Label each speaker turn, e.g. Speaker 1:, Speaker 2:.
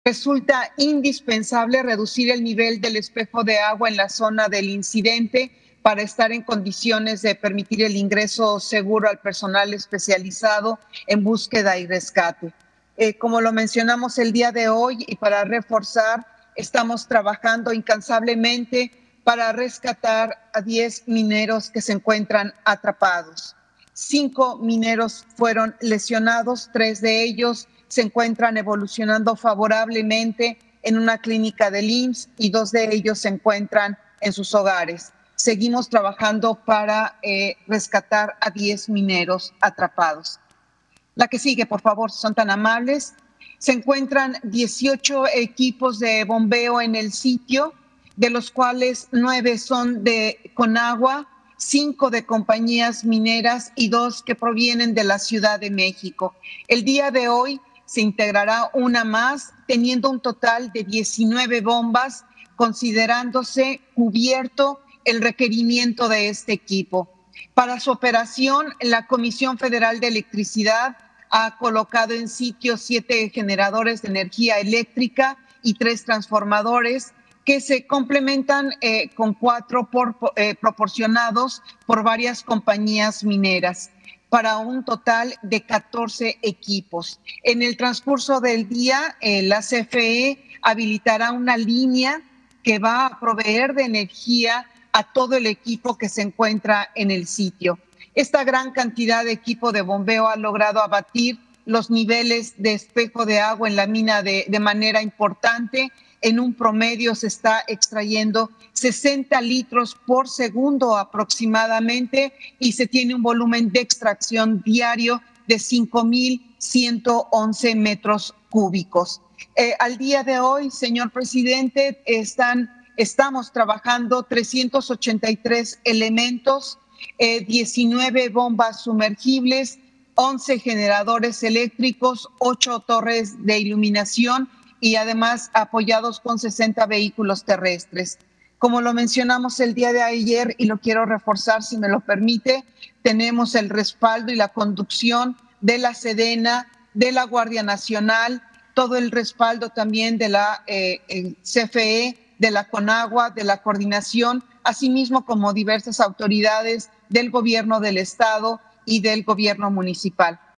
Speaker 1: Resulta indispensable reducir el nivel del espejo de agua en la zona del incidente para estar en condiciones de permitir el ingreso seguro al personal especializado en búsqueda y rescate. Como lo mencionamos el día de hoy y para reforzar, estamos trabajando incansablemente para rescatar a 10 mineros que se encuentran atrapados. 5 mineros fueron lesionados, 3 de ellos se encuentran evolucionando favorablemente en una clínica del IMSS y 2 de ellos se encuentran en sus hogares. Seguimos trabajando para rescatar a 10 mineros atrapados. La que sigue, por favor, si son tan amables. Se encuentran 18 equipos de bombeo en el sitio, de los cuales 9 son de Conagua, 5 de compañías mineras y 2 que provienen de la Ciudad de México. El día de hoy se integrará una más, teniendo un total de 19 bombas, considerándose cubierto el requerimiento de este equipo. Para su operación, la Comisión Federal de Electricidad ha colocado en sitio 7 generadores de energía eléctrica y 3 transformadores que se complementan con 4 proporcionados por varias compañías mineras, para un total de 14 equipos. En el transcurso del día, la CFE habilitará una línea que va a proveer de energía a todo el equipo que se encuentra en el sitio. Esta gran cantidad de equipo de bombeo ha logrado abatir los niveles de espejo de agua en la mina de manera importante. En un promedio se está extrayendo 60 litros por segundo aproximadamente y se tiene un volumen de extracción diario de 5,111 metros cúbicos. Al día de hoy, señor presidente, estamos trabajando 383 elementos, 19 bombas sumergibles, 11 generadores eléctricos, 8 torres de iluminación y además apoyados con 60 vehículos terrestres. Como lo mencionamos el día de ayer y lo quiero reforzar si me lo permite, tenemos el respaldo y la conducción de la Sedena, de la Guardia Nacional, todo el respaldo también de la CFE, de la Conagua, de la Coordinación, asimismo como diversas autoridades del gobierno del Estado y del gobierno municipal.